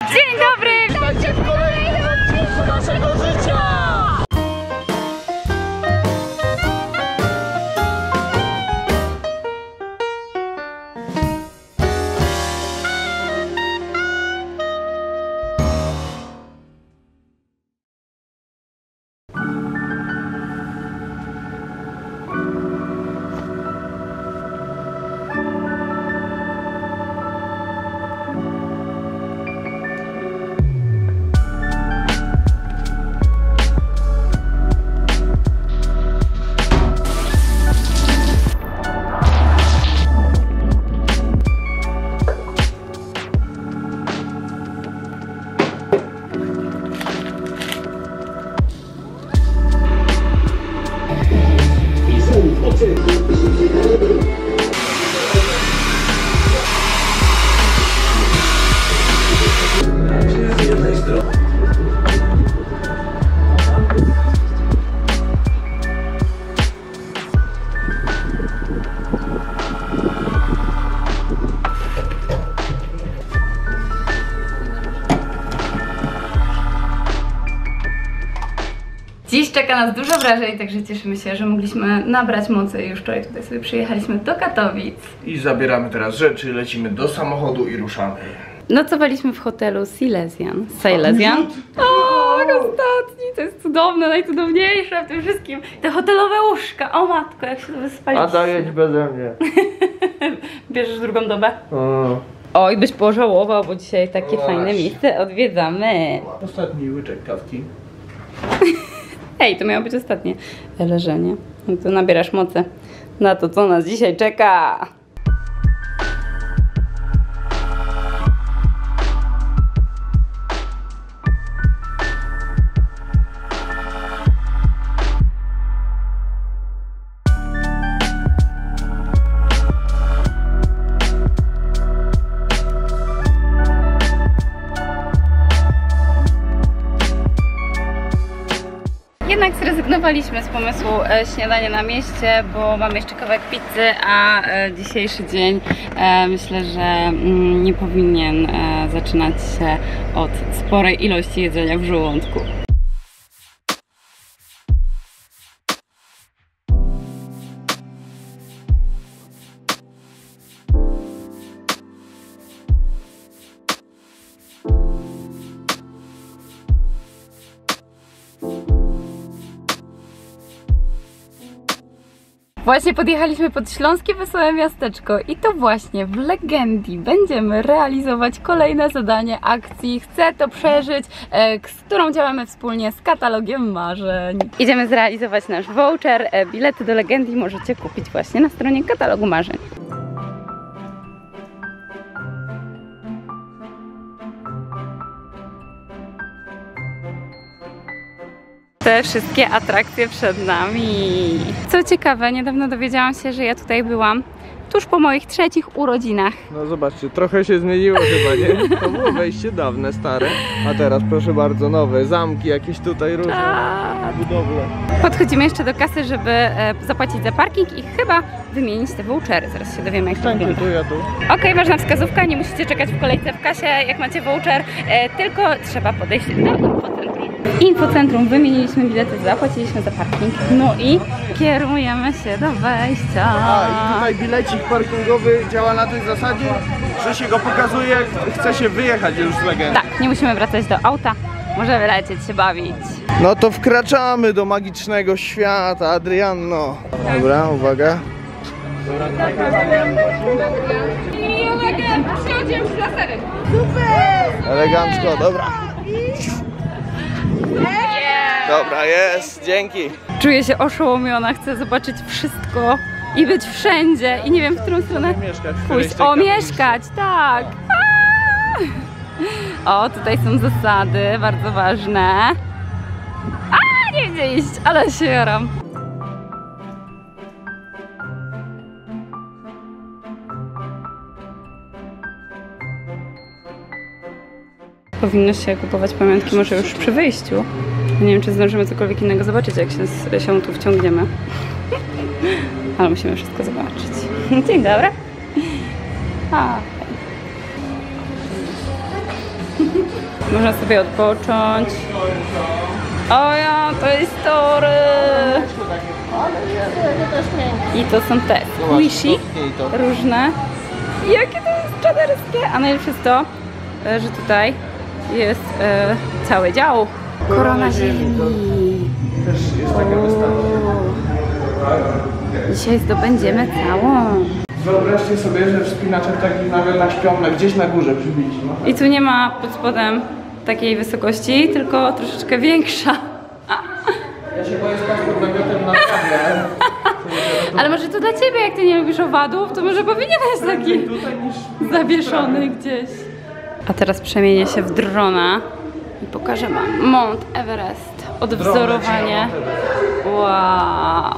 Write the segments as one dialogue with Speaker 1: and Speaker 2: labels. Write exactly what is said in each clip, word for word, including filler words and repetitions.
Speaker 1: Dzień dobry!
Speaker 2: Witajcie w kolejnym odcinku naszego życia!
Speaker 1: Dziś czeka nas dużo wrażeń, także cieszymy się, że mogliśmy nabrać mocy i już wczoraj tutaj sobie przyjechaliśmy do Katowic.
Speaker 2: I zabieramy teraz rzeczy, lecimy do samochodu i ruszamy.
Speaker 1: Nocowaliśmy w hotelu Silesian. Silesian? O, ostatni, to jest cudowne, najcudowniejsze w tym wszystkim. Te hotelowe łóżka, o matko, jak się to wyspalić.
Speaker 2: A dajedź beze mnie.
Speaker 1: Bierzesz drugą dobę?
Speaker 2: O.
Speaker 1: Oj, byś pożałował, bo dzisiaj takie
Speaker 2: Właśnie.
Speaker 1: fajne miejsce odwiedzamy.
Speaker 2: Ostatni łyczek kawki.
Speaker 1: Ej, to miało być ostatnie leżenie. No to nabierasz mocy na to, co nas dzisiaj czeka. Jednak zrezygnowaliśmy z pomysłu e, śniadania na mieście, bo mamy jeszcze kawałek pizzy, a e, dzisiejszy dzień e, myślę, że mm, nie powinien e, zaczynać się od sporej ilości jedzenia w żołądku. Właśnie podjechaliśmy pod Śląskie Wesołe Miasteczko i to właśnie w Legendii będziemy realizować kolejne zadanie akcji Chcę to przeżyć, z którą działamy wspólnie z Katalogiem Marzeń. Idziemy zrealizować nasz voucher. Bilety do Legendii możecie kupić właśnie na stronie Katalogu Marzeń. Te wszystkie atrakcje przed nami. Co ciekawe, niedawno dowiedziałam się, że ja tutaj byłam tuż po moich trzecich urodzinach.
Speaker 2: No zobaczcie, trochę się zmieniło chyba, nie? To było wejście dawne, stare, a teraz proszę bardzo, nowe zamki, jakieś tutaj różne
Speaker 1: A...
Speaker 2: budowle.
Speaker 1: Podchodzimy jeszcze do kasy, żeby e, zapłacić za parking i chyba wymienić te vouchery. Zaraz się dowiemy, jak to wygląda.
Speaker 2: Tu, ja tu.
Speaker 1: Okej, okay, ważna wskazówka, nie musicie czekać w kolejce w kasie, jak macie voucher, e, tylko trzeba podejść do infocentrum. W infocentrum wymieniliśmy bilety, zapłaciliśmy za parking, no i kierujemy się do wejścia.
Speaker 2: A i tutaj bilecik parkingowy działa na tej zasadzie, że się go pokazuje, jak chce się wyjechać już z Legendy.
Speaker 1: Tak, nie musimy wracać do auta, możemy lecieć się bawić.
Speaker 2: No to wkraczamy do magicznego świata, Adrianno. Dobra, uwaga. Super! Elegancko, dobra. Dobra, jest, dzięki.
Speaker 1: Czuję się oszołomiona, chcę zobaczyć wszystko i być wszędzie i nie wiem, w którą stronę
Speaker 2: Mieszkać,
Speaker 1: pójść. O, mieszkać, tak! O, tutaj są zasady, bardzo ważne. A, nie gdzie iść, ale się jaram. Powinno się kupować pamiątki może już przy wyjściu. Nie wiem, czy zdążymy cokolwiek innego zobaczyć, jak się, się tu wciągniemy. Ale musimy wszystko zobaczyć. Dzień dobry. A, Można sobie odpocząć. O ja, to jest tory. I to są te squishy, różne. Jakie to jest czaderskie. A najlepsze jest to, że tutaj jest e, cały dział. Korona Ziemi.
Speaker 2: Też jest taka wystawa.
Speaker 1: Dzisiaj zdobędziemy całą.
Speaker 2: Wyobraźcie sobie, że wspinaczek taki nawet na śpiąmę gdzieś na górze przybici. No.
Speaker 1: I tu nie ma pod spodem takiej wysokości, tylko troszeczkę większa.
Speaker 2: Ja się boję spać pod namiotem na kable.
Speaker 1: Ale może to dla ciebie, jak ty nie lubisz owadów, to może powinieneś taki zawieszony gdzieś. A teraz przemienię się w drona i pokażę wam Mount Everest. Odwzorowanie. Wow.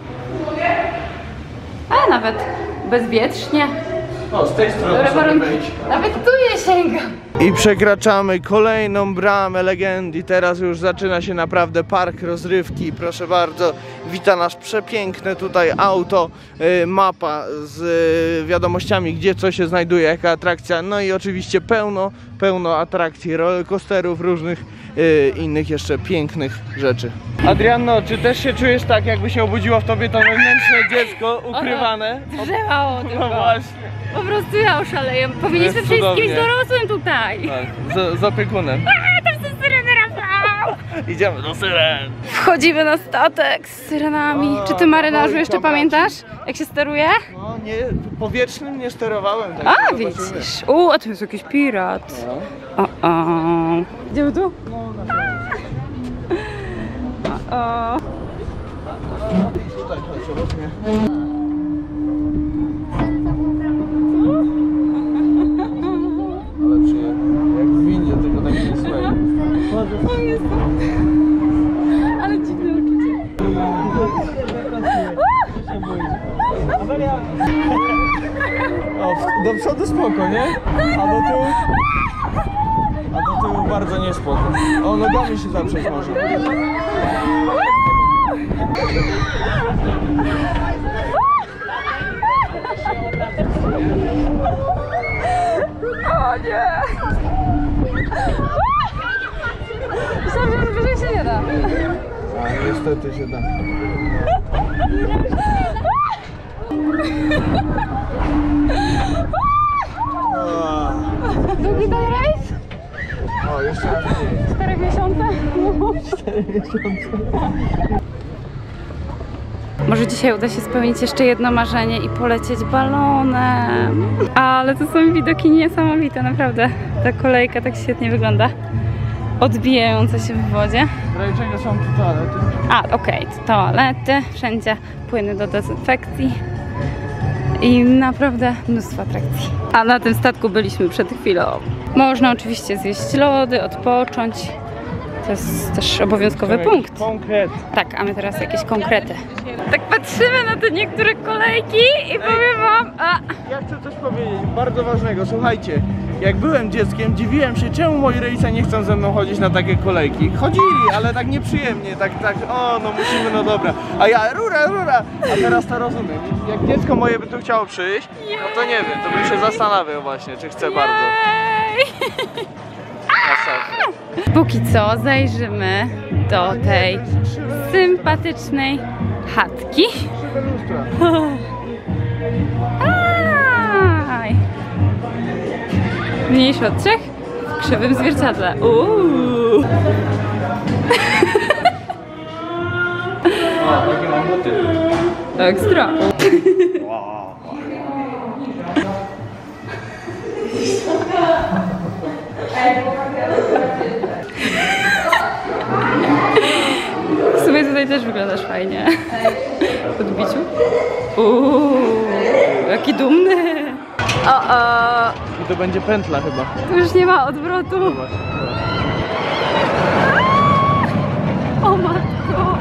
Speaker 1: A nawet bezwietrznie.
Speaker 2: O, z tej strony
Speaker 1: Dobre
Speaker 2: sobie
Speaker 1: warunki.
Speaker 2: wejść.
Speaker 1: Nawet tu nie sięgam.
Speaker 2: I przekraczamy kolejną bramę legendy. Teraz już zaczyna się naprawdę park rozrywki. Proszę bardzo, wita nas przepiękne tutaj auto, y, mapa z y, wiadomościami, gdzie co się znajduje, jaka atrakcja. No i oczywiście pełno, pełno atrakcji, rollercoasterów, różnych y, innych jeszcze pięknych rzeczy. Adrianno, czy też się czujesz tak, jakby się obudziło w tobie to wewnętrzne dziecko ukrywane?
Speaker 1: Drzewało tylko.
Speaker 2: No właśnie.
Speaker 1: Po prostu ja oszaleję. Powinniśmy
Speaker 2: jest
Speaker 1: przyjść z kimś
Speaker 2: cudownie.
Speaker 1: dorosłym tutaj.
Speaker 2: Tak, z, z opiekunem.
Speaker 1: A, tam są syreny, Rafał!
Speaker 2: Idziemy do syren.
Speaker 1: Wchodzimy na statek z syrenami.
Speaker 2: O,
Speaker 1: Czy ty, marynarzu,
Speaker 2: dawaj,
Speaker 1: jeszcze
Speaker 2: dobra.
Speaker 1: pamiętasz, jak się steruje?
Speaker 2: No nie, powietrznym nie sterowałem. Tak
Speaker 1: A,
Speaker 2: zobaczymy.
Speaker 1: widzisz. U, a tu jest jakiś pirat.
Speaker 2: No.
Speaker 1: O, o. Idziemy tu? O, o.
Speaker 2: Tutaj, chodź, obok mnie. Ale przyjemnie. Jak w windzie, tylko tak nie słuchaj.
Speaker 1: O Jezu. Ale dziwne uczucie.
Speaker 2: O, do przodu spoko, nie? A do tyłu? A do tyłu bardzo nie spoko. O, nogami się zaprzeć może.
Speaker 1: O nie! Myślałam, że wyżej się nie da.
Speaker 2: A niestety się da.
Speaker 1: Długi ten rejs?
Speaker 2: O, jeszcze raz mniej.
Speaker 1: Cztery miesiące?
Speaker 2: Cztery miesiące.
Speaker 1: Może dzisiaj uda się spełnić jeszcze jedno marzenie i polecieć balonem. Ale to są widoki niesamowite, naprawdę. Ta kolejka tak świetnie wygląda. Odbijająca się w wodzie.
Speaker 2: Ograniczenia są tu toalety.
Speaker 1: A, okej, okay, toalety, wszędzie płyny do dezynfekcji. I naprawdę mnóstwo atrakcji. A na tym statku byliśmy przed chwilą. Można oczywiście zjeść lody, odpocząć. To jest też obowiązkowy punkt.
Speaker 2: Konkret.
Speaker 1: Tak, a my teraz jakieś konkrety. Tak patrzymy na te niektóre kolejki i powiem wam... A.
Speaker 2: Ja chcę coś powiedzieć, bardzo ważnego. Słuchajcie, jak byłem dzieckiem, dziwiłem się, czemu moi rodzice nie chcą ze mną chodzić na takie kolejki. Chodzili, ale tak nieprzyjemnie, tak, tak, o, no musimy, no dobra. A ja, rura, rura. A teraz to rozumiem. Jak dziecko moje by tu chciało przyjść, no to nie wiem, to bym się zastanawiał właśnie, czy chce bardzo. Masakra.
Speaker 1: Póki co zajrzymy do tej sympatycznej chatki.
Speaker 2: Krzywe lustra.
Speaker 1: Aj. Mniejszy od trzech w krzywym zwierciadle. Uuu.
Speaker 2: O, takie mam buty.
Speaker 1: Ekstra. W sumie tutaj też wyglądasz fajnie. W odbiciu. Uuu, jaki dumny. O, o.
Speaker 2: I to będzie pętla chyba.
Speaker 1: Tu już nie ma odwrotu.
Speaker 2: Zobacz.
Speaker 1: O matko.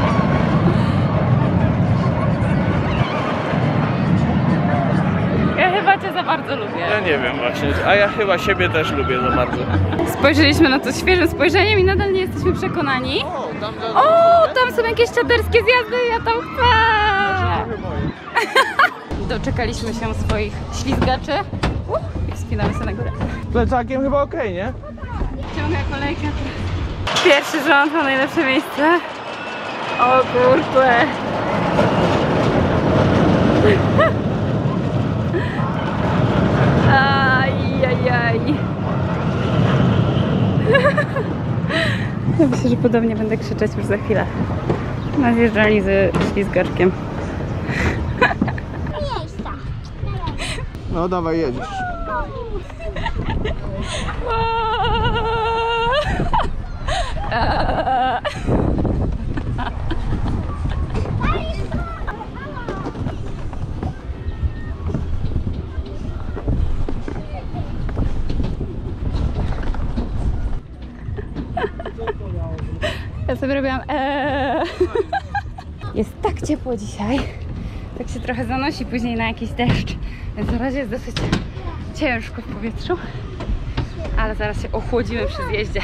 Speaker 1: Ja chyba cię za bardzo lubię.
Speaker 2: Ja nie wiem właśnie, a ja chyba siebie też lubię za bardzo.
Speaker 1: Spojrzeliśmy na to świeżym spojrzeniem i nadal nie jesteśmy przekonani.
Speaker 2: O, tam, tam,
Speaker 1: O, tam są jakieś czaderskie zjazdy, ja tam chcę. Doczekaliśmy się swoich ślizgaczy. Uh, I wspinamy się na górę.
Speaker 2: Plecakiem chyba okej, nie?
Speaker 1: Ciąga kolejka. Pierwszy rząd ma najlepsze miejsce. O kurczę. Ajajaj. Ja myślę, że podobnie będę krzyczeć już za chwilę. Na zjeżdżalni ze ślizgaczkiem.
Speaker 2: No dawaj, jedziesz.
Speaker 1: Ja sobie robiłam eee. Jest tak ciepło dzisiaj. Tak się trochę zanosi później na jakiś deszcz. Więc na razie jest dosyć ciężko w powietrzu. Ale zaraz się ochłodzimy przy zjeździe.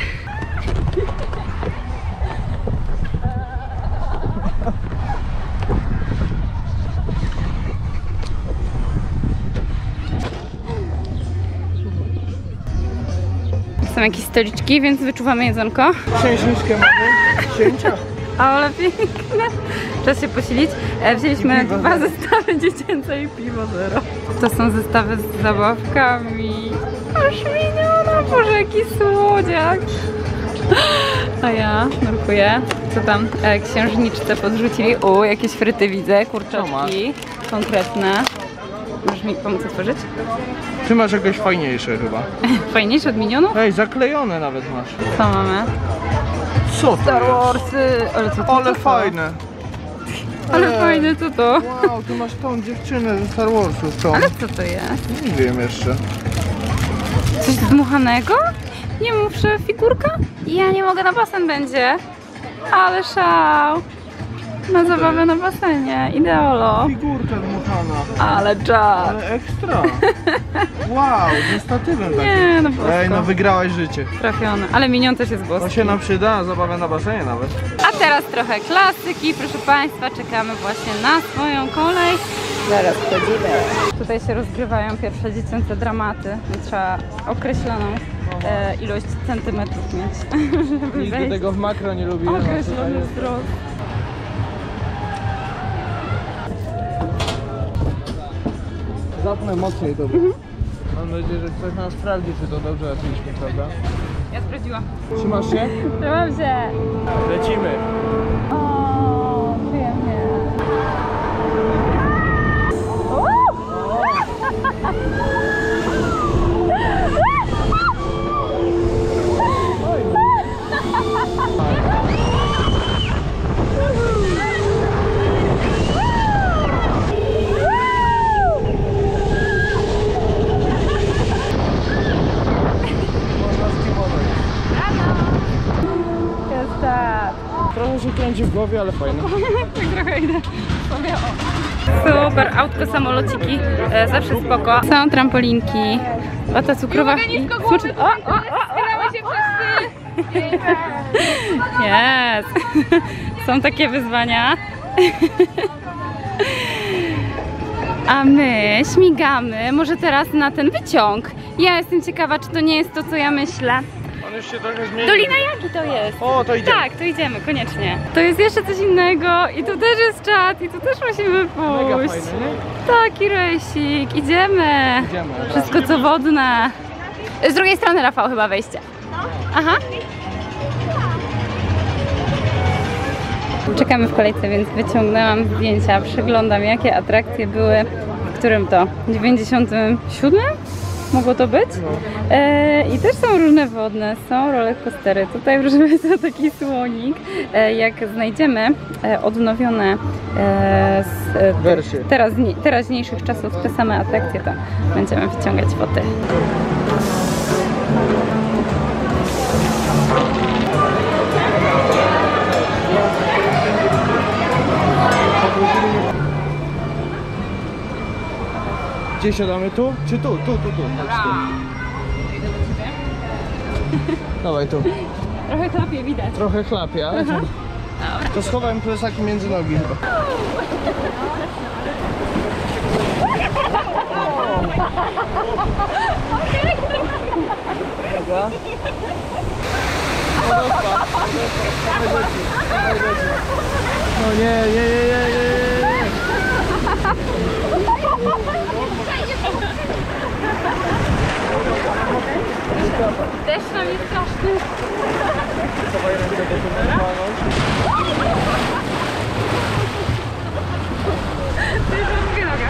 Speaker 1: Są jakieś stoliczki, więc wyczuwamy jedzonko.
Speaker 2: Księżniczkę mamy. Księcia.
Speaker 1: Ale piękne. Czas się posilić. E, wzięliśmy dwa zestawy dziecięce i piwo zero. To są zestawy z zabawkami. Aż miniona, Boże, jaki słodziak. A ja nurkuję. Co tam e, księżniczce podrzucili? O, jakieś fryty widzę, kurczaczki konkretne. Możesz mi pomóc otworzyć?
Speaker 2: Ty masz jakieś fajniejsze chyba.
Speaker 1: Fajniejsze od minionów?
Speaker 2: Ej, zaklejone nawet masz.
Speaker 1: Co mamy?
Speaker 2: Co to
Speaker 1: Star
Speaker 2: jest?
Speaker 1: Warsy. Ale co to?
Speaker 2: Ale
Speaker 1: to?
Speaker 2: fajne.
Speaker 1: Ale
Speaker 2: Ej.
Speaker 1: fajne, co to?
Speaker 2: Wow, ty masz tą dziewczynę ze Star Warsów, tą.
Speaker 1: Ale co to jest?
Speaker 2: Nie wiem jeszcze.
Speaker 1: Coś dmuchanego? Nie mów, że figurka? Ja nie mogę, na basen będzie. Ale szał. Na zabawę na basenie. Ideolo.
Speaker 2: Figurka dmuchana.
Speaker 1: Ale czad.
Speaker 2: Ale ekstra. Wow, ze statywem takim.
Speaker 1: Nie, no bosko.
Speaker 2: Ej, no wygrałaś życie.
Speaker 1: Trafione. Ale minion też jest
Speaker 2: To
Speaker 1: boski.
Speaker 2: się nam przyda, zabawę na basenie nawet.
Speaker 1: A teraz trochę klasyki. Proszę Państwa, czekamy właśnie na swoją kolej. Zaraz wchodzimy. Tutaj się rozgrywają pierwsze dziecięce dramaty. Trzeba określoną e, ilość centymetrów mieć, żeby
Speaker 2: Nigdy
Speaker 1: wejść.
Speaker 2: tego w makro nie lubiłem.
Speaker 1: Określony wzrost.
Speaker 2: Zapnę mocniej to. Mhm. Mam nadzieję, że ktoś nam sprawdzi, czy to dobrze leciliśmy, prawda?
Speaker 1: Ja sprawdziłam.
Speaker 2: Trzymasz się?
Speaker 1: Trzymam się.
Speaker 2: Lecimy.
Speaker 1: O, przyjemnie. Jest tak.
Speaker 2: Trochę się kręci w głowie, ale fajne.
Speaker 1: Tak trochę idę sobie o. Super, autko, samolociki, e, zawsze spoko. Są trampolinki, wata cukrowa i smoczy... O, o, o, o, się wszyscy! Jest! Są takie wyzwania. A my śmigamy może teraz na ten wyciąg. Ja jestem ciekawa, czy to nie jest to, co ja myślę.
Speaker 2: On już się trochę zmienił.
Speaker 1: Dolina Jagi to jest.
Speaker 2: O, to idziemy.
Speaker 1: Tak, to idziemy, koniecznie. To jest jeszcze coś innego i tu też jest czat i tu też musimy
Speaker 2: Mega
Speaker 1: pójść.
Speaker 2: fajne, nie?
Speaker 1: Taki rejsik, idziemy.
Speaker 2: Idziemy.
Speaker 1: Wszystko co wodne. Z drugiej strony, Rafał, chyba wejście. Aha. Czekamy w kolejce, więc wyciągnęłam zdjęcia, przeglądam, jakie atrakcje były, w którym to? dziewięćdziesiątym siódmym? Mogło to być?
Speaker 2: No.
Speaker 1: E, I też są różne wodne, są rollercoastery. Tutaj proszę Państwa taki słonik. E, jak znajdziemy e, odnowione e, z e,
Speaker 2: Wersje.
Speaker 1: teraz, teraźniejszych czasów te same atrakcje, to będziemy wyciągać foty.
Speaker 2: Gdzie siadamy? Tu? Czy tu? Tu, tu, tu. Chodź tu. Dawaj tu.
Speaker 1: Trochę chlapie, widać.
Speaker 2: Trochę chlapie, ale to, to schowałem plecaki między nogi chyba. Dobra. No nie, nie, nie, nie, nie, nie.
Speaker 1: Deszcz nam jest straszny.
Speaker 2: Chowaj rękę, bo to można walnąć.
Speaker 1: To jest drugie noga.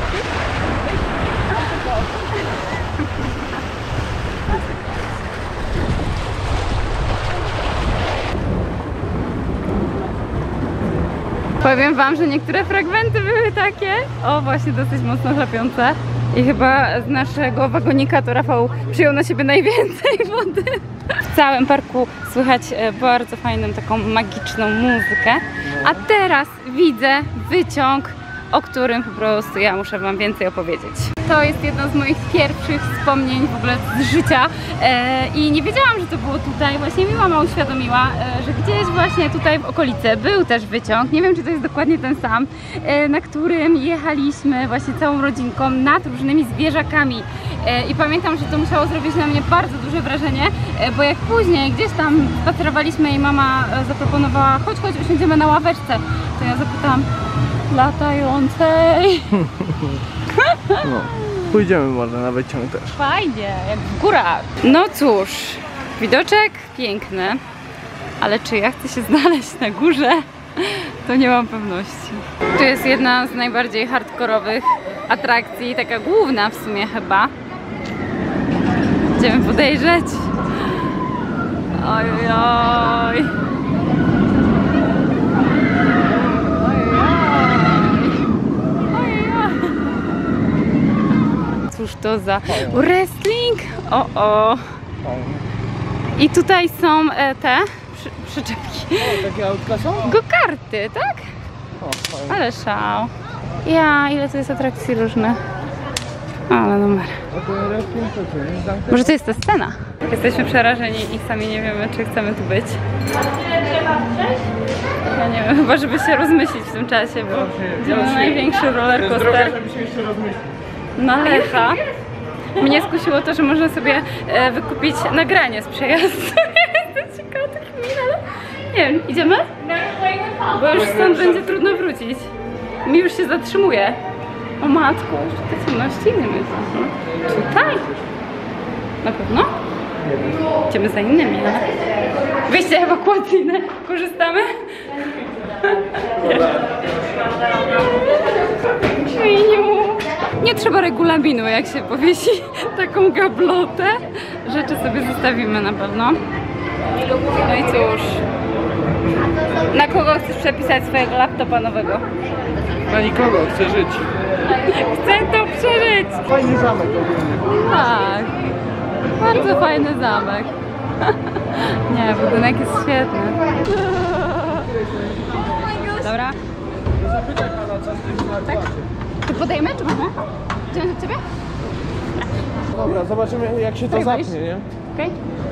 Speaker 1: Powiem wam, że niektóre fragmenty były takie, o właśnie dosyć mocno chlapiące. I chyba z naszego wagonika to Rafał przyjął na siebie najwięcej wody. W całym parku słychać bardzo fajną, taką magiczną muzykę. A teraz widzę wyciąg, o którym po prostu ja muszę wam więcej opowiedzieć. To jest jedno z moich pierwszych wspomnień w ogóle z życia e, i nie wiedziałam, że to było tutaj. Właśnie mi mama uświadomiła, e, że gdzieś właśnie tutaj w okolicy był też wyciąg. Nie wiem, czy to jest dokładnie ten sam, e, na którym jechaliśmy właśnie całą rodzinką nad różnymi zwierzakami. E, I pamiętam, że to musiało zrobić na mnie bardzo duże wrażenie, e, bo jak później gdzieś tam spacerowaliśmy i mama e, zaproponowała, chodź, chodź, usiądziemy na ławeczce, to ja zapytałam, latającej.
Speaker 2: No, pójdziemy może na wyciąg też.
Speaker 1: Fajnie, jak w górach. No cóż, widoczek piękny, ale czy ja chcę się znaleźć na górze, to nie mam pewności. Tu jest jedna z najbardziej hardkorowych atrakcji, taka główna w sumie chyba. Idziemy podejrzeć. Oj, oj, oj. Cóż to za wrestling? O, o. I tutaj są e, te przy, przyczepki.
Speaker 2: O, takie autka są?
Speaker 1: Go-karty, tak?
Speaker 2: O, fajnie.
Speaker 1: Ale szał. Ja, ile to jest atrakcji różnych. Ale numer. Może to jest ta scena? Jesteśmy przerażeni i sami nie wiemy, czy chcemy tu być. Ja nie wiem, chyba żeby się rozmyślić w tym czasie, bo idziemy na największy roller coaster. Na Lecha. Mnie skusiło to, że można sobie e, wykupić nagranie z przejazdu. Jestem ciekawa tych min, ale nie wiem, idziemy? Bo już stąd będzie trudno wrócić. Mi już się zatrzymuje. O matku, te ciemności nie myślę. Tutaj? Na pewno? Idziemy za innymi, ale... Wyjście ewakuacyjne. Korzystamy? Nie trzeba regulaminu, jak się powiesi taką gablotę. Rzeczy sobie zostawimy na pewno. No i cóż. Na kogo chcesz przepisać swojego laptopa nowego?
Speaker 2: Na nikogo, chcę żyć.
Speaker 1: Chcę to przeżyć!
Speaker 2: Fajny zamek ogólnie.
Speaker 1: Tak. Bardzo fajny zamek. Nie, budynek jest świetny. Dobra. Tak? Czy podejemy, czy mamy? Idziemy do ciebie?
Speaker 2: Dobra, zobaczymy jak się to zapnie, nie?
Speaker 1: Okej.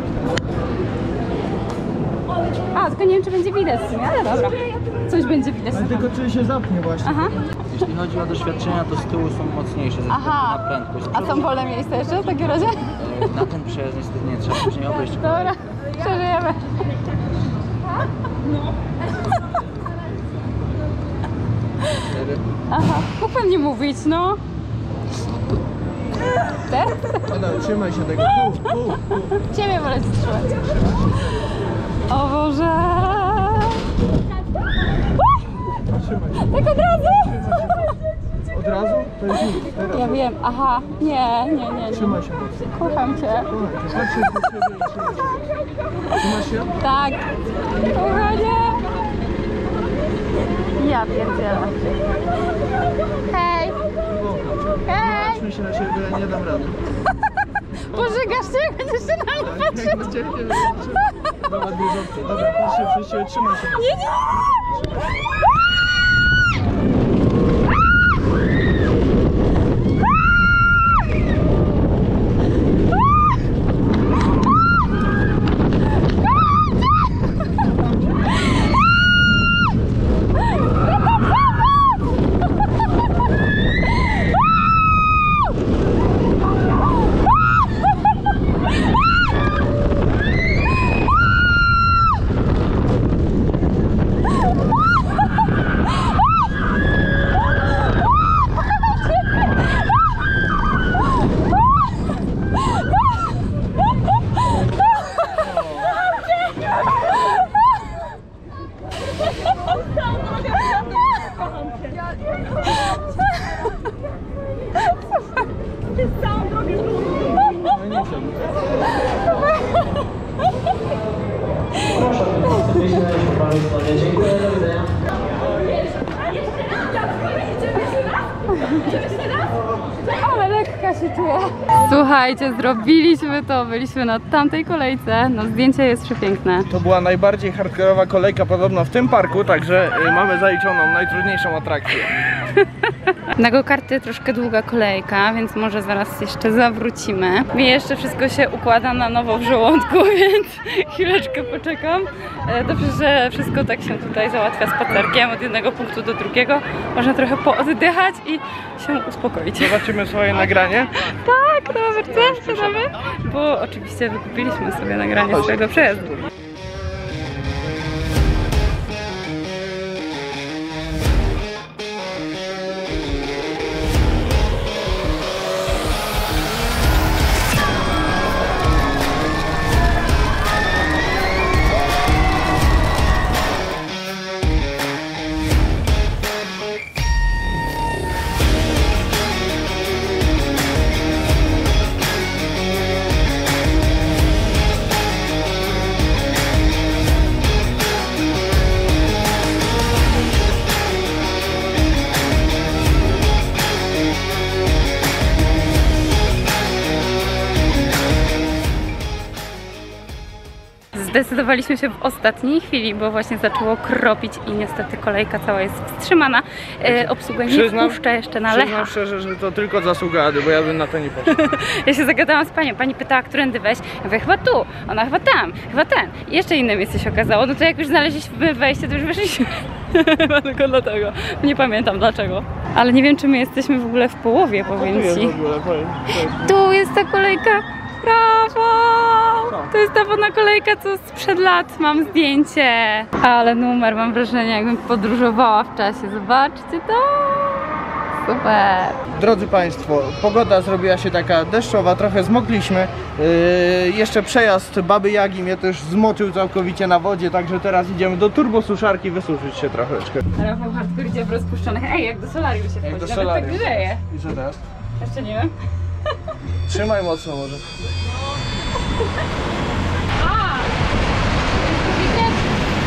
Speaker 1: A, tylko nie wiem, czy będzie widać w sumie, ale dobra. Coś będzie widać.
Speaker 2: Ale tylko czy się zapnie właśnie.
Speaker 1: Aha.
Speaker 3: Jeśli chodzi o doświadczenia, to z tyłu są mocniejsze ze względu
Speaker 1: Aha.
Speaker 3: na prędkość.
Speaker 1: A są wolne miejsca jeszcze w takim razie?
Speaker 3: E, Na ten przejazd niestety nie trzeba później obejść.
Speaker 1: Dobra, przeżyjemy. Aha, mógł pewnie mówić, no. Teraz?
Speaker 2: Dobra, trzymaj się tego. Tu, tu, tu.
Speaker 1: Ciebie wolę trzymać. O Boże!
Speaker 2: Trzymaj się.
Speaker 1: Tak od razu?
Speaker 2: Od razu? To jest nic. Teraz.
Speaker 1: Ja wiem, aha, nie, nie, nie, nie.
Speaker 2: Trzymaj się mocno.
Speaker 1: Kocham cię.
Speaker 2: Trzymaj się. Patrz się do siebie i trzymaj się. Trzymasz się?
Speaker 1: Tak. Kochanie. Ja pierdzielę. Hej. Hej.
Speaker 2: Patrzmy się na siebie, bo ja nie dam rady.
Speaker 1: Pożygasz się, jak będziesz się na mnie patrzył.
Speaker 2: Jak na ciebie nie wiem. Dobra, bieżąco. Dobra, patrz się przez siebie, trzymaj się.
Speaker 1: Nie, nie, nie. Słuchajcie, zrobiliśmy to, byliśmy na tamtej kolejce, no zdjęcie jest przepiękne.
Speaker 2: To była najbardziej hardkorowa kolejka podobno w tym parku, także y, mamy zaliczoną najtrudniejszą atrakcję.
Speaker 1: Na go-karty troszkę długa kolejka, więc może zaraz jeszcze zawrócimy. Mi jeszcze wszystko się układa na nowo w żołądku, więc chwileczkę poczekam. E, Dobrze, że wszystko tak się tutaj załatwia spacerkiem od jednego punktu do drugiego. Można trochę pooddychać i się uspokoić.
Speaker 2: Zobaczymy swoje nagranie.
Speaker 1: Tak, dobra, co? Siadamy? Bo oczywiście wykupiliśmy sobie nagranie swojego przejazdu. Zdecydowaliśmy się w ostatniej chwili, bo właśnie zaczęło kropić i niestety kolejka cała jest wstrzymana. E, obsługa nie
Speaker 2: Przyznam-
Speaker 1: wpuszcza jeszcze na Lecha.
Speaker 2: Przyznam szczerze, że to tylko zasługa Ady, bo ja bym na to nie poszedł.
Speaker 1: Ja się zagadałam z panią, pani pytała, którędy wejść. Ja mówię, chyba tu, ona chyba tam, chyba ten. I jeszcze inne miejsce się okazało. No to jak już znaleźliśmy wejście, to już weszliśmy. Chyba tylko dlatego. Nie pamiętam dlaczego. Ale nie wiem, czy my jesteśmy w ogóle w połowie, powiem
Speaker 2: Tu jest
Speaker 1: ci.
Speaker 2: w ogóle, powiem.
Speaker 1: Tu jest ta kolejka. Brawo! To jest ta wodna kolejka, co sprzed lat mam zdjęcie. Ale numer, mam wrażenie, jakbym podróżowała w czasie. Zobaczcie to. Super.
Speaker 2: Drodzy Państwo, pogoda zrobiła się taka deszczowa, trochę zmogliśmy. Yy, jeszcze przejazd Baby Jagi mnie też zmoczył całkowicie na wodzie, także teraz idziemy do turbosuszarki wysuszyć się troszeczkę.
Speaker 1: Rafał Hardcore idzie w rozpuszczonych. Ej, jak do solarium się wchodzi,
Speaker 2: Jak do
Speaker 1: nawet
Speaker 2: solarium.
Speaker 1: tak grzeje.
Speaker 2: I co teraz?
Speaker 1: Jeszcze nie wiem.
Speaker 2: Trzymaj mocno może.
Speaker 1: A! Widać?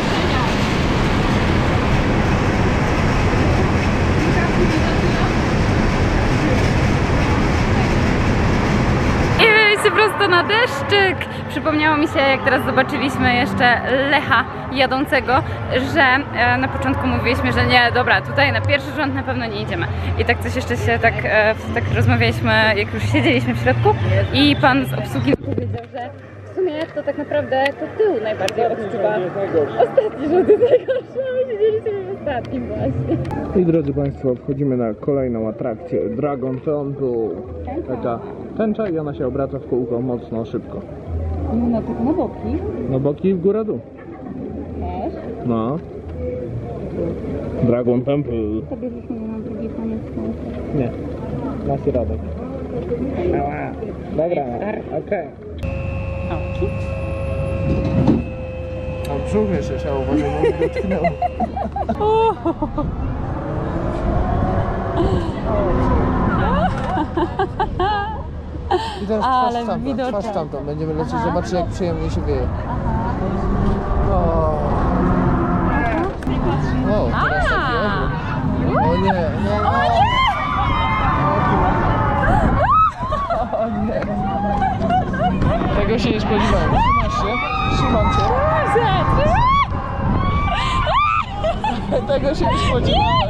Speaker 1: I wyjście prosto na deszczyk. Przypomniało mi się, jak teraz zobaczyliśmy jeszcze Lecha jadącego, że e, na początku mówiliśmy, że nie, dobra, tutaj na pierwszy rząd na pewno nie idziemy. I tak coś jeszcze się tak, e, tak rozmawialiśmy, jak już siedzieliśmy w środku i pan z obsługi powiedział, że w sumie to tak naprawdę to tył najbardziej odczuwa. Ostatni rząd jest najgorszy, a my siedzieliśmy w ostatnim właśnie.
Speaker 2: I drodzy Państwo, wchodzimy na kolejną atrakcję Dragon Temple. Taka tęcza i ona się obraca w kółko mocno, szybko.
Speaker 1: No na tych na boki
Speaker 2: No boki w górę dół.
Speaker 1: też.
Speaker 2: No. Dragon Temple.
Speaker 1: Sobie byśmy na drugi koniec końca.
Speaker 2: Nie. Masz radę. Dobra, okej.
Speaker 1: Oki.
Speaker 2: O, brzuch jeszcze trzeba uważać, bo mnie dotknęło. I teraz
Speaker 1: Ale
Speaker 2: twarz tamtą,
Speaker 1: widoczne.
Speaker 2: twarz tamtą. Będziemy lecieć,
Speaker 1: Aha.
Speaker 2: zobaczyć jak przyjemnie się wieje. O, o teraz taki obrót. O nie, nie,
Speaker 1: O nie!
Speaker 2: o nie. Tego się nie spodziewałem. Trzymasz się? Trzymam cię. Tego się nie spodziewałem.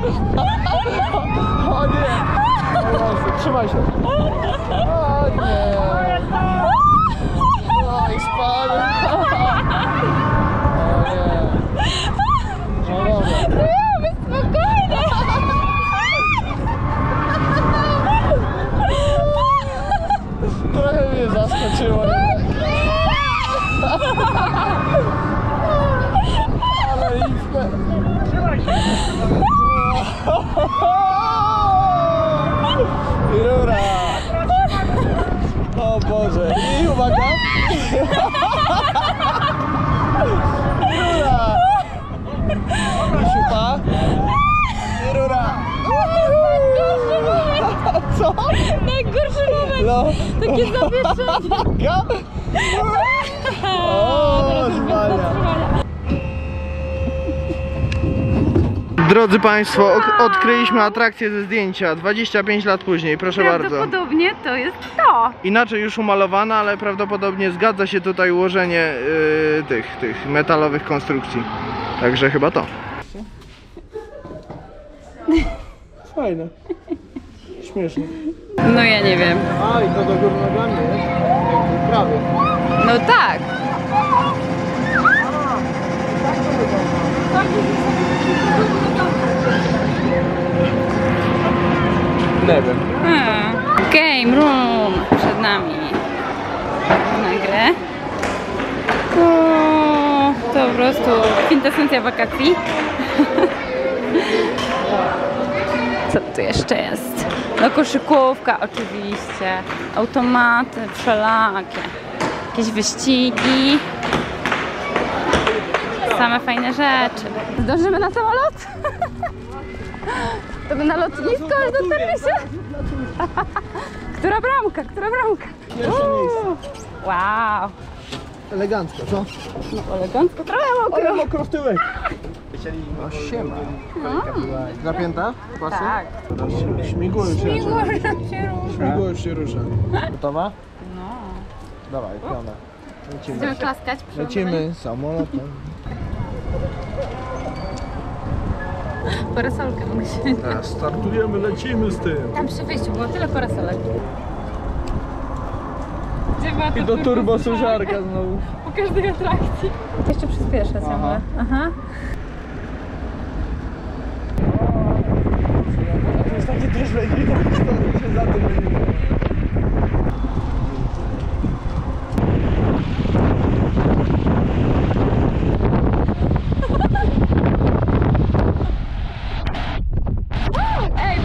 Speaker 2: O nie. O Jezu, trzymaj się. O nie. Oj, spadł. O nie. No dobra.
Speaker 1: Spokojnie!
Speaker 2: Trochę mnie zaskoczyło. Ale idźmy. I rura. O Boże. I uwaga. Rura. I siupa. I rura. Co?
Speaker 1: Najgorszy moment!
Speaker 2: No.
Speaker 1: Takie zawieszenie!
Speaker 2: Uwaga. O, zwalnia. Drodzy Państwo, ok- odkryliśmy atrakcję ze zdjęcia dwadzieścia pięć lat później, proszę bardzo.
Speaker 1: Prawdopodobnie to jest to.
Speaker 2: Inaczej już umalowana, ale prawdopodobnie zgadza się tutaj ułożenie yy, tych, tych metalowych konstrukcji. Także chyba to. Fajne. Śmieszne.
Speaker 1: No ja nie wiem.
Speaker 2: A, i to do góry nogami jest? Jakby prawie.
Speaker 1: No tak.
Speaker 2: Nie wiem.
Speaker 1: Hmm. Game room przed nami. Na grę. O, to po prostu kwintesencja wakacji. Co tu jeszcze jest? No koszykówka oczywiście. Automaty wszelakie. Jakieś wyścigi. Same fajne rzeczy. Zdążymy na samolot? To by na lotnisko aż dotarliście? Która bramka? Która bramka? Uuu, wow.
Speaker 2: Elegancko, co?
Speaker 1: No elegancko, trochę mokro.
Speaker 2: mokro w tyłek. O, siema. Zapięta? Pasy?
Speaker 1: Tak.
Speaker 2: Śmigło już się
Speaker 1: Śmigło
Speaker 2: rusza.
Speaker 1: się rusza.
Speaker 2: Śmigło już się rusza. Gotowa?
Speaker 1: No.
Speaker 2: Dawaj, piona.
Speaker 1: Będziemy
Speaker 2: Lecimy.
Speaker 1: klaskać.
Speaker 2: Lecimy samolotem.
Speaker 1: Parasolkę mogę się...
Speaker 2: Teraz startujemy, lecimy z tym.
Speaker 1: Tam przy wyjściu było tyle parasolek. Gdzie była ta
Speaker 2: I do turbo suszarka znowu.
Speaker 1: Po każdej atrakcji. Jeszcze przyspieszę ciągle. Aha.
Speaker 2: To jest takie też legi, to się za tym będzie.
Speaker 1: Ej,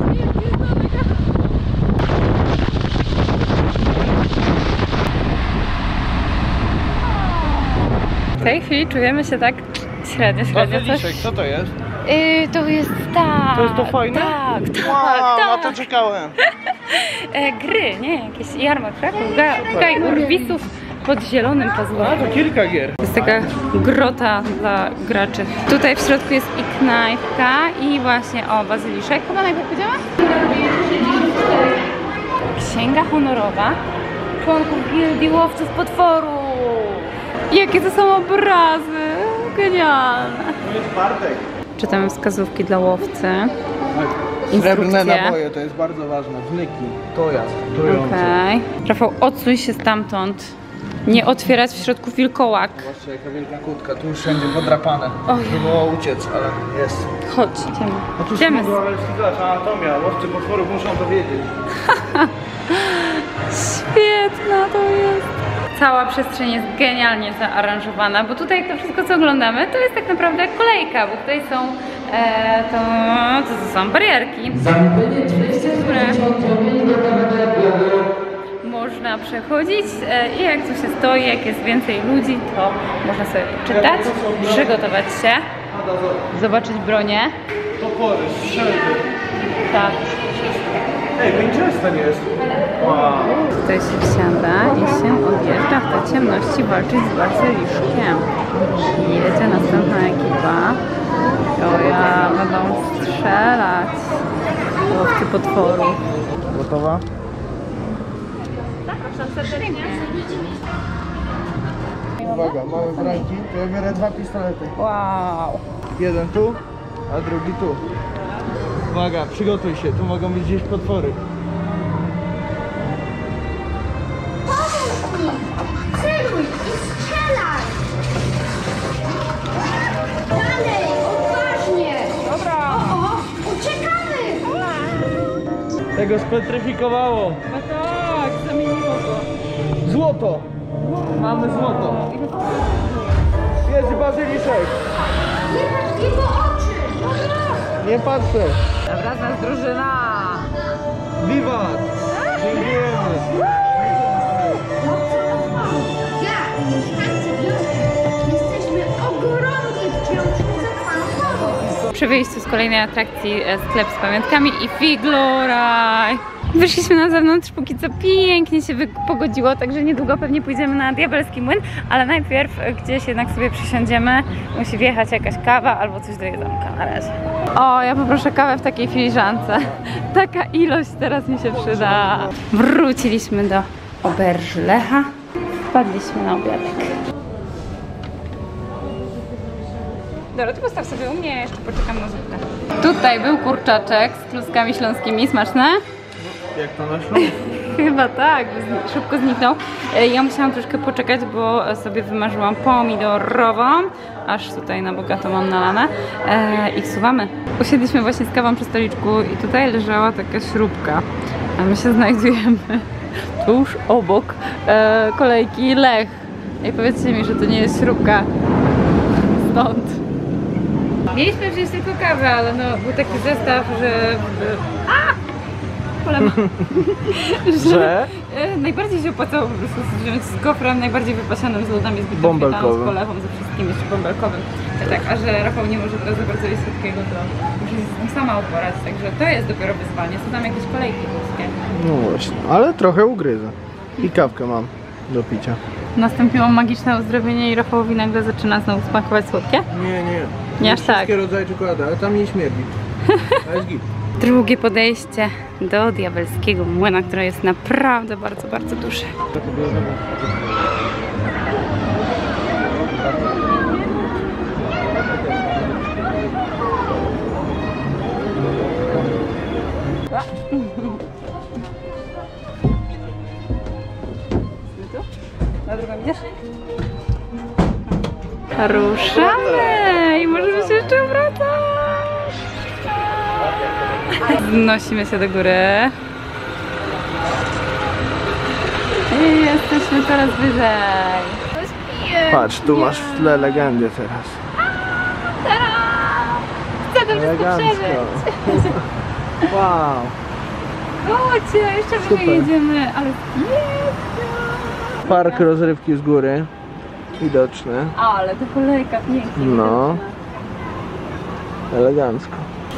Speaker 1: w tej chwili czujemy się tak średnio, średnio coś.
Speaker 2: Bazyliszek, co to jest?
Speaker 1: Yy, to jest tak.
Speaker 2: To jest to fajne?
Speaker 1: Tak, tak,
Speaker 2: Wow,
Speaker 1: tak.
Speaker 2: na to czekałem.
Speaker 1: E, gry, nie? Jakieś jarmark, tak? Ga- Gaj urwisów pod zielonym
Speaker 2: A,
Speaker 1: pazurem.
Speaker 2: to kilka gier.
Speaker 1: To jest taka grota dla graczy. Tutaj w środku jest i knajpka i właśnie, o, bazyliszek. Chyba najpierw powiedziała? Księga honorowa członków gildii łowców potworów. Jakie to są obrazy! Genialne!
Speaker 2: To jest Bartek.
Speaker 1: Czytamy wskazówki dla łowcy.
Speaker 2: Srebrne
Speaker 1: Instrukcje.
Speaker 2: naboje, to jest bardzo ważne. Wnyki, dojazd, dojący.
Speaker 1: Okej. Rafał, odsuń się stamtąd. Nie otwierać w środku wilkołak.
Speaker 2: Zobaczcie, jaka wielka kłódka, tu już wszędzie podrapane.
Speaker 1: Oj.
Speaker 2: Próbowało uciec, ale jest.
Speaker 1: Chodź, idziemy.
Speaker 2: No tu
Speaker 1: Idziemy.
Speaker 2: smugło, ale wstydzać, anatomia, łowcy potworów muszą to wiedzieć.
Speaker 1: Świetna to jest. Cała przestrzeń jest genialnie zaaranżowana, bo tutaj to wszystko, co oglądamy, to jest tak naprawdę kolejka, bo tutaj są e, to, to, to są barierki, które można przechodzić e, i jak tu się stoi, jak jest więcej ludzi, to można sobie czytać, przygotować się, zobaczyć bronię.
Speaker 2: Topory, strzelby.
Speaker 1: Tak.
Speaker 2: Ej, Winchester jest. Wow.
Speaker 1: Tutaj się wsiada i się odjeżdża w tej ciemności walczyć z bazyliszkiem. Jedzie następna ekipa. O ja, będą strzelać. Łowcy potworów.
Speaker 2: Gotowa? Uwaga, mamy brońki. To ja biorę dwa pistolety.
Speaker 1: Wow.
Speaker 2: Jeden tu, a drugi tu. Uwaga, przygotuj się, tu mogą być gdzieś potwory.
Speaker 4: Celuj i strzelaj! Dalej, odważnie! Dobra! O, uciekamy!
Speaker 2: Tego spetryfikowało.
Speaker 1: No tak, zamieniło go.
Speaker 2: Złoto! Mamy złoto. Jest bazyliszek.
Speaker 4: Nie patrz w jego oczy!
Speaker 2: Nie patrzę.
Speaker 1: Dobra, z nas drużyna.
Speaker 2: Wiwat! Dziękujemy.
Speaker 4: Ja i mieszkańcy wioski jesteśmy ogromnie wdzięczni za twoją pomoc!
Speaker 1: Przy wyjściu z kolejnej atrakcji e, sklep z pamiątkami i Figloraj. Wyszliśmy na zewnątrz, póki co pięknie się pogodziło, także niedługo pewnie pójdziemy na Diabelski Młyn, ale najpierw gdzieś jednak sobie przysiądziemy. Musi wjechać jakaś kawa albo coś do jedzonka na razie. O, ja poproszę kawę w takiej filiżance. Taka ilość teraz mi się przyda. Wróciliśmy do Oberży Lecha. Wpadliśmy na obiadek. Dobra, to postaw sobie u mnie, ja jeszcze poczekam na zupkę. Tutaj był kurczaczek z kluskami śląskimi, smaczne?
Speaker 2: Jak to na Śląsku?
Speaker 1: Chyba tak, szybko zniknął. Ja musiałam troszkę poczekać, bo sobie wymarzyłam pomidorową. Aż tutaj na bogato mam nalane. E, I wsuwamy. Usiedliśmy właśnie z kawą przy stoliczku i tutaj leżała taka śrubka. A my się znajdujemy tuż obok e, kolejki Lech. I powiedzcie mi, że to nie jest śrubka. Stąd. Mieliśmy wziąć tylko kawę, ale no był taki zestaw, że... A! Polema.
Speaker 2: Że?
Speaker 1: E, najbardziej się opłacało po prostu wziąć z gofrem, najbardziej wypasionym z lodami, z bitą
Speaker 2: Bąbelkowym.
Speaker 1: śmietaną, z polewą, ze wszystkim, jeszcze bąbelkowym. E, tak, a że Rafał nie może teraz za bardzo jeść słodkiego, to muszę się z tym sama uporać, także to jest dopiero wyzwanie. Są tam jakieś kolejki polskie.
Speaker 2: No właśnie, ale trochę ugryzę. I kawkę mam do picia.
Speaker 1: Nastąpiło magiczne uzdrowienie i Rafałowi nagle zaczyna znowu smakować słodkie?
Speaker 2: Nie, nie.
Speaker 1: Nie aż tak.
Speaker 2: Wszystkie rodzaje czekolady, ale tam nie śmierdzi. To jest git.
Speaker 1: Drugie podejście do Diabelskiego Młyna, które jest naprawdę bardzo, bardzo duże. Na drugą idziesz? Ruszamy i możemy się jeszcze wracać. Znosimy się do góry. I jesteśmy coraz wyżej.
Speaker 2: Patrz, tu masz w tle legendę teraz.
Speaker 1: Chcę to wszystko przeżyć.
Speaker 2: Wow.
Speaker 1: Chodźcie, jeszcze wyżej jedziemy, ale
Speaker 2: Park rozrywki z góry. Widoczny.
Speaker 1: ale to kolejka pięknie.
Speaker 2: No. Elegancko.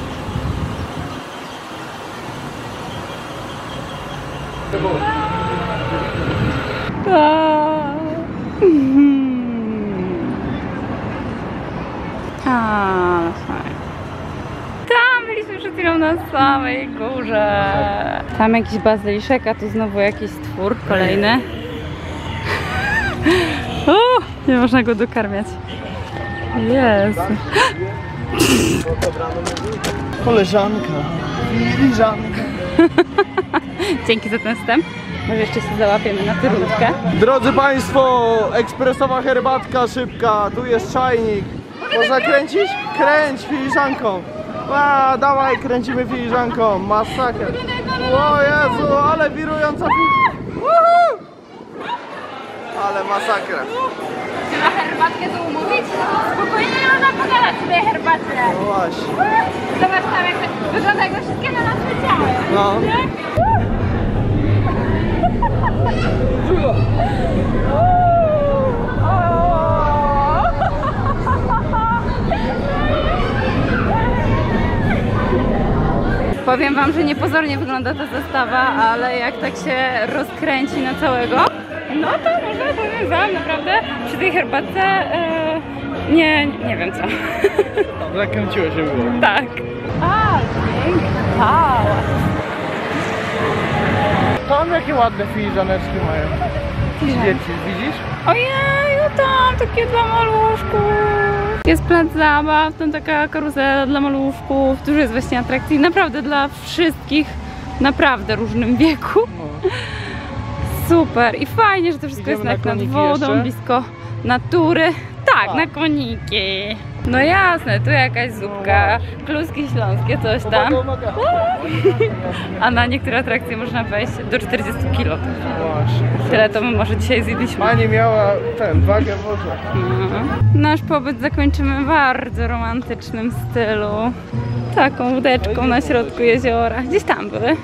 Speaker 1: A, fajnie. Tam byliśmy przed chwilą na samej górze. Tam jakiś bazyliszek, a tu znowu jakiś stwór kolejny. O, nie można go dokarmiać. Jezu.
Speaker 2: Koleżanka. Filiżanka.
Speaker 1: Dzięki za ten wstęp. Może jeszcze się załapiemy na tyrundkę.
Speaker 2: Drodzy Państwo, ekspresowa herbatka szybka. Tu jest czajnik. Można kręcić? Kręć filiżanką. A, dawaj, kręcimy filiżanką. Masakra. O Jezu, ale wirująca filiżanka. Ale masakra.
Speaker 1: Trzeba herbatkę tu umówić? Spokojnie nie można pogadać sobie herbatę.
Speaker 2: No właśnie.
Speaker 1: Zobacz tam jak wygląda jakby wszystkie na nas leciały.
Speaker 2: No.
Speaker 1: Powiem wam, że niepozornie wygląda ta zestawa, ale jak tak się rozkręci na całego, no to może powiem wam naprawdę przy tej herbatce e, nie, nie wiem co.
Speaker 2: Zakręciło się było.
Speaker 1: Tak. A, piękny hałas.
Speaker 2: Tam jakie ładne filiżaneczki mają. Dzieci, widzisz?
Speaker 1: Ojeju, tam takie dla maluszków. Jest plac zabaw, tam taka karuzela dla maluszków. Dużo jest właśnie atrakcji, naprawdę dla wszystkich, naprawdę różnym wieku.
Speaker 2: No.
Speaker 1: Super i fajnie, że to wszystko
Speaker 2: Idziemy
Speaker 1: jest
Speaker 2: na
Speaker 1: tak nad
Speaker 2: koniki
Speaker 1: wodą,
Speaker 2: jeszcze?
Speaker 1: blisko natury. Tak,
Speaker 2: A.
Speaker 1: na koniki. No jasne, tu jakaś zupka, kluski śląskie, coś tam.
Speaker 2: Uwaga, uwaga.
Speaker 1: A na niektóre atrakcje można wejść do czterdziestu kilo.
Speaker 2: Właśnie.
Speaker 1: Tyle to my może dzisiaj zjedliśmy.
Speaker 2: Pani miała ten, wagę w oczach.
Speaker 1: Mhm. Nasz pobyt zakończymy w bardzo romantycznym stylu. Taką łódeczką na środku jeziora. Gdzieś tam były.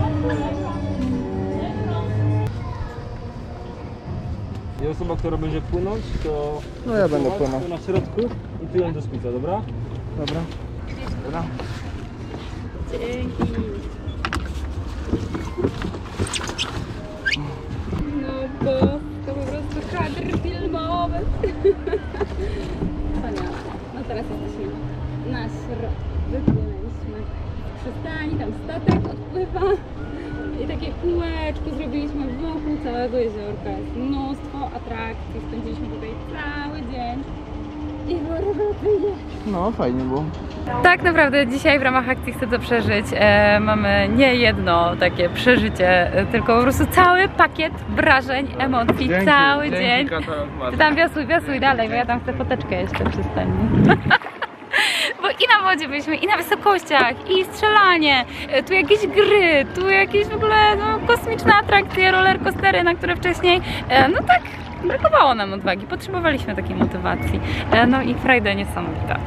Speaker 3: I osoba, która będzie płynąć, to...
Speaker 2: No ja będę
Speaker 3: tu
Speaker 2: płynął.
Speaker 3: na środku i ty ją do szpica, dobra?
Speaker 2: Dobra. Dobra.
Speaker 1: Dzięki. No bo to po prostu kadr filmowy. Wspaniale. No teraz jesteśmy na środku. Wypłynęliśmy z przystani, tam statek odpływa. I takie kółeczko zrobiliśmy wokół całego jeziorka. Jest mnóstwo atrakcji. Spędziliśmy tutaj cały dzień. I było rewelacyjnie.
Speaker 2: No, fajnie było.
Speaker 1: Tak naprawdę dzisiaj w ramach akcji Chcę to przeżyć e, mamy nie jedno takie przeżycie, e, tylko po prostu cały pakiet wrażeń, emocji,
Speaker 2: Dzięki,
Speaker 1: cały
Speaker 2: dzięki,
Speaker 1: dzień.
Speaker 2: katalog Marta.
Speaker 1: Ty tam wiosłuj, wiosłuj dalej, bo ja tam chcę foteczkę jeszcze przystani. Bo i na wodzie byliśmy, i na wysokościach, i strzelanie, e, tu jakieś gry, tu jakieś w ogóle no, kosmiczne atrakcje, rollercoastery, na które wcześniej, e, no tak, brakowało nam odwagi, potrzebowaliśmy takiej motywacji. E, no i frajda niesamowita.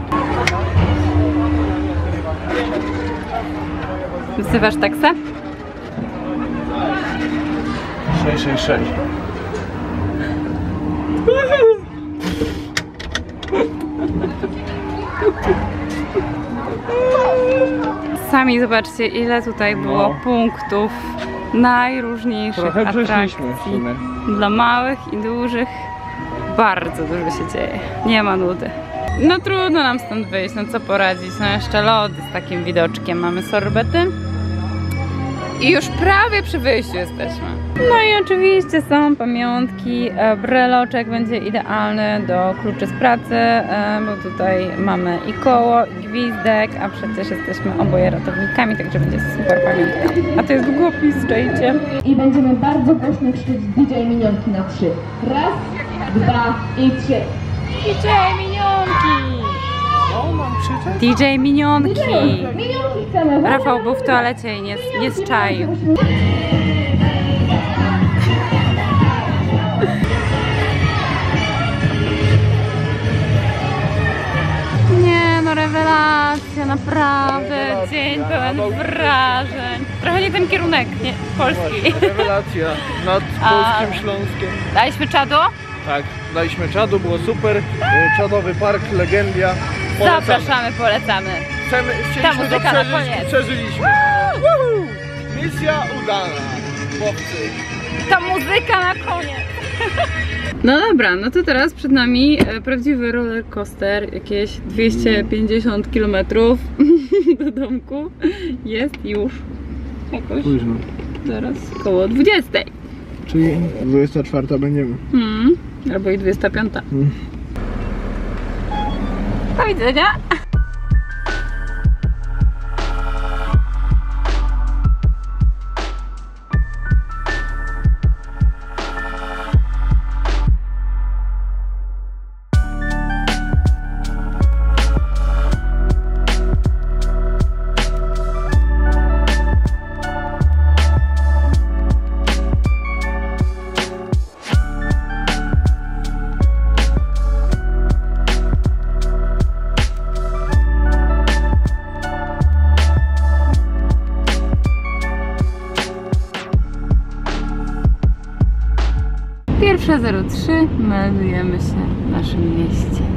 Speaker 1: Wzywasz taksę?
Speaker 2: sześć sześć sześć.
Speaker 1: Sami zobaczcie, ile tutaj było
Speaker 2: No.
Speaker 1: punktów najróżniejszych
Speaker 2: Trochę przeszliśmy w
Speaker 1: atrakcji.
Speaker 2: sumie.
Speaker 1: Dla małych i dużych bardzo dużo się dzieje. Nie ma nudy. No trudno nam stąd wyjść, no co poradzić. No jeszcze lody z takim widoczkiem. Mamy sorbety. I już prawie przy wyjściu jesteśmy. No i oczywiście są pamiątki. E, Breloczek będzie idealny do kluczy z pracy, e, bo tutaj mamy i koło, i gwizdek, a przecież jesteśmy oboje ratownikami, także będzie super pamiątka. A to jest długopis, czajcie.
Speaker 5: I będziemy bardzo głośno krzyczeć D J Minionki na trzy. Raz, dwa i trzy.
Speaker 1: D J Minionki!
Speaker 2: O, mam krzyczeć?
Speaker 1: D J Minionki!
Speaker 5: Minionki chcemy.
Speaker 1: Rafał był w toalecie i nie, nie zczaił. Nie no, rewelacja, naprawdę,
Speaker 2: Rewelacja.
Speaker 1: dzień pełen wrażeń. Trochę nie ten kierunek, nie, polski.
Speaker 2: Rewelacja nad
Speaker 1: A-
Speaker 2: Polskim Śląskiem.
Speaker 1: Daliśmy czadu?
Speaker 2: Tak, daliśmy czadu, było super. Y, Czadowy park, legendia. Polecamy.
Speaker 1: Zapraszamy, polecamy.
Speaker 2: Chcemy,
Speaker 1: Ta
Speaker 2: chcieliśmy to
Speaker 1: muzyka na
Speaker 2: przeżyć
Speaker 1: koniec.
Speaker 2: i przeżyliśmy. Woohoo! Misja udana. Chłopcy.
Speaker 1: Ta muzyka na koniec. No dobra, no to teraz przed nami e, prawdziwy roller coaster, jakieś dwieście pięćdziesiąt kilometrów do domku. Jest już jakoś
Speaker 2: Późno.
Speaker 1: zaraz koło dwudziestej.
Speaker 2: Czyli dwudziesta czwarta będziemy.
Speaker 1: Hmm, albo i dwudziesta piąta.
Speaker 2: Hmm.
Speaker 1: Do widzenia. Pierwsza zero trzy, meldujemy się w naszym mieście.